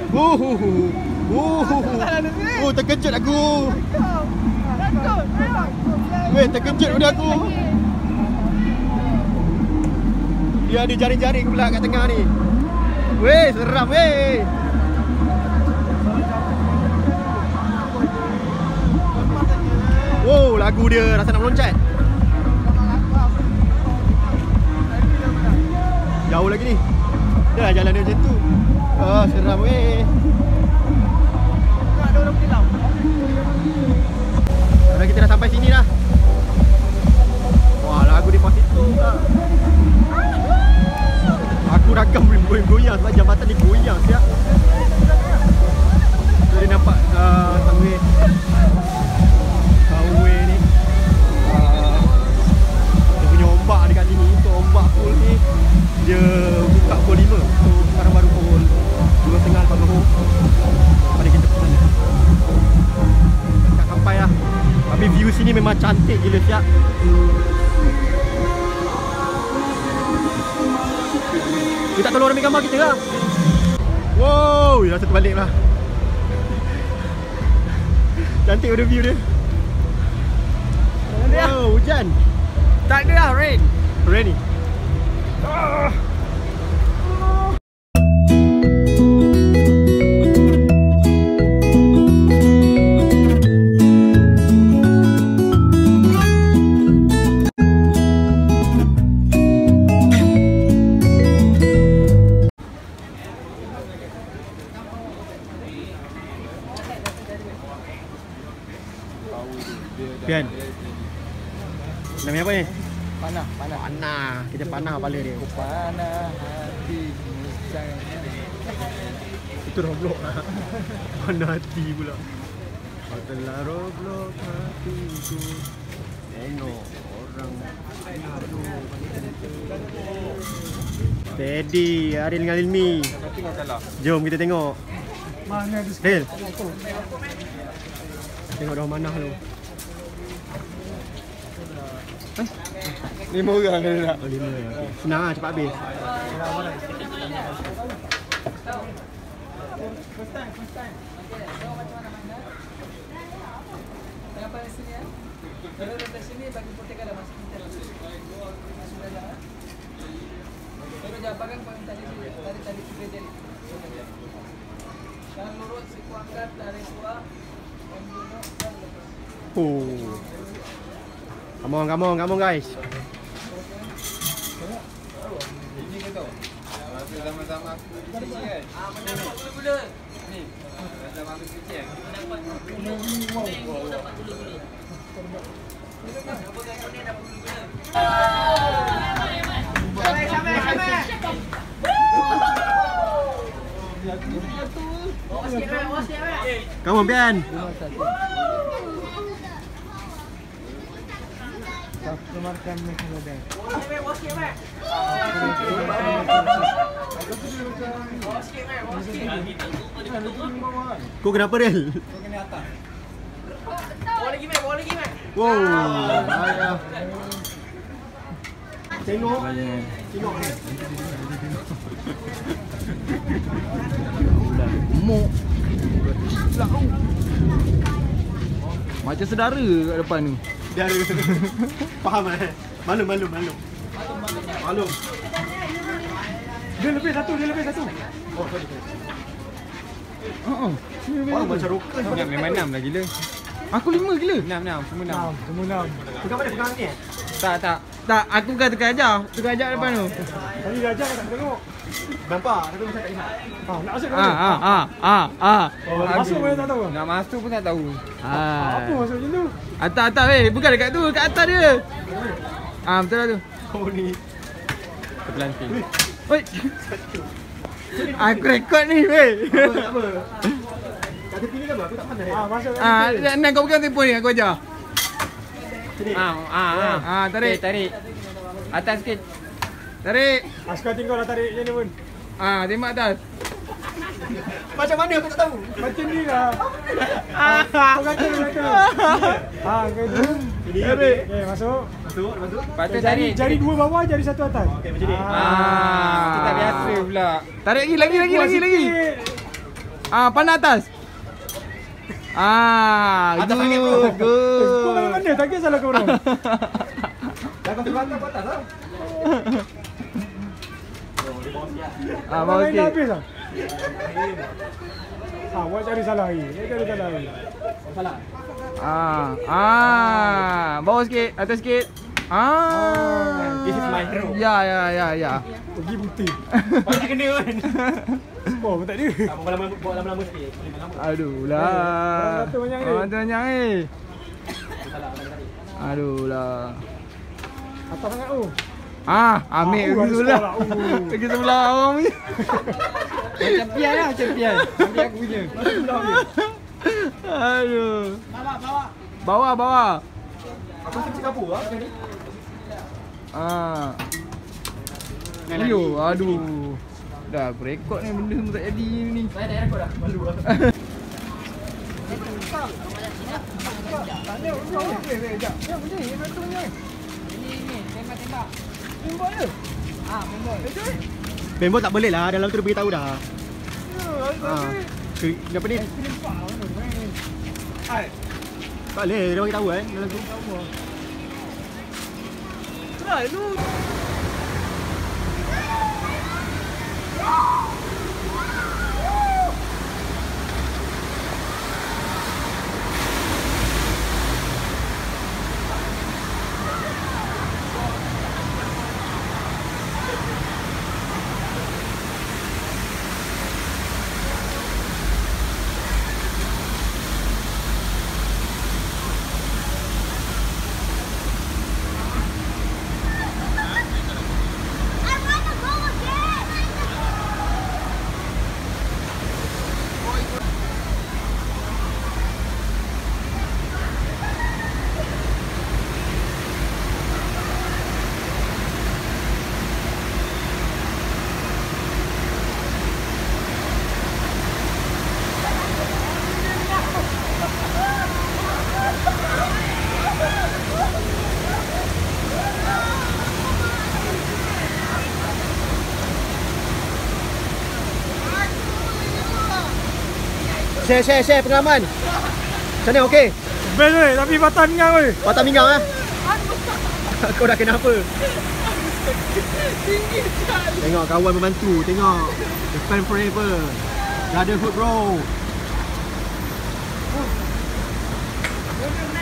Terkejut aku. Weh, terkejut pada aku. Dia ada jaring-jaring pula kat tengah ni. Weh, seram weh. Wow, lagu dia rasa nak meloncat. Jauh lagi ni. Dah jalan dia macam tu. Seram weh. Ada orang bergelau. Sekarang kita dah sampai sini dah. Wah, lagu di pos itu pula. Aku rakam goyang sebab jambatan ni goyang siap. So, dia nampak Sunway ni. Dia punya ombak dekat sini. Untuk ombak pool ni dia buka pukul 5. So sekarang baru pukul 2.30 lepas Johor. Pada kita ke sana. Tak sampai lah. Tapi view sini memang cantik gila siap. Dia tak tolong orang ambil gambar kita lah. Wow, rasa terbalik lah. Cantik pada view dia. Wow, hujan. Tak ada lah, rain. Rain ni. Pian. Namanya apa ni? Panah. Panah. Kita panah kepala dia. Panah hatimu sayang. Itu Roblox lah. Panah hati pula. Kau telah Roblox hatiku. Tengok orang. Steady. Ariel dengan Ilmi. Jom kita tengok. Mana ada Hil. Tengok dah manah tu. 5 orang ada nak. Oh, 5. Okay. Senang lah, cepat habis. First time. Tengah pada sini ya. Kalau dari sini bagi putih ada masuk kita. Sudah dah. Kalau jawapan poin tadi 3 jari. Kalau lurus siku angkat dari kuah. Oh. Come on guys. Ini ke tu? Sama-sama aku cuci kan? Mendapat gula-gula. Ni. Sama-sama aku cuci kan? Mendapat gula-gula. Mendapat gula-gula. Apa kau ni dapat gula-gula? Sampai. Bawa sikit. Come on, Pian. Kemarkan mereka dah. Bawa sikit. Kau kenapa Rel? Kau kena atas. Bawa lagi, Mat. Wow. Ayah. Tengok. Mok. Macam saudara kat depan tu. Saudara. Faham eh? Malu. Dia lebih satu. Oh, sorry. Oh, macam rocker. Memang 6 lah gila. Aku 5 gila. 6, semua 6. Pegang mana pegang ni? Tak, aku bukan tukar ajar. Tukar ajar depan tu. Tadi dia ajar tak tengok. Nampak? Tapi macam tak ingat. Nak masuk ke Masuk pun tak tahu. Nak masuk pun tak tahu. Apa masuk macam tu? Atas weh. Bukan dekat tu, dekat atas dia. Betul lah tu. Oh ni. Terpelanting. Oi. Aku rekod ni weh. Apa? Kat tepi ni kan aku tak pandai. Masuk kat Nak kau pegang telefon ni aku ajar. sini. Tarik. Atas sikit. Tarik. Askar tinggal lah tarik macam ni pun. Tembak atas. Macam mana aku tak tahu? Macam ni lah. Kau kata. Ini tarik. Okay, masuk. Lepas tu tarik. Jari dua bawah, jari satu atas. Okey, macam ni. Kita tak biasa pula. Tarik lagi. Pandang atas. Atas sangat, bro. Good. Kau mana? Tak kisahlah kau orang. Jangan terbantar ke atas lah. Bawa Main dah sikit. habis lah. Awak cari salah lagi. Dia cari salah lagi. Salah. Bawa sikit, atas sikit. This is my hero. Ya. Pergi putih. Kau tak kena kan? Skor pun tak ada. Bawa lama-lama sikit. Boleh lama. Aduh lah. Orang kata banyak ni. Orang kata banyak ni. Salah. Tadi. Aduh lah. Atas sangat tu. Ambil pergi ada sebelah. skor lah. Pergi sebelah orang ni. Champion lah, champion. Ambil aku punya. Aduh. Bawa. Bawa. Aku mesti kapur lah. Yo, aduh. Dah aku rekod ni benda semua tak jadi ni. Saya dah rekod dah. Malu lah. Ini, tembak. Tembak je. Member. Member tak boleh lah. Dalam tu dia beritahu dah. Apa ni? Tak boleh. Dia beritahu kan dalam tu. Try lu. Share pengalaman. Macam mana okey? Best weh, tapi patah pinggang weh. Patah pinggang ah. Kau dah kena apa? Tengok kawan membantu, tengok. The fan forever. Brotherhood bro.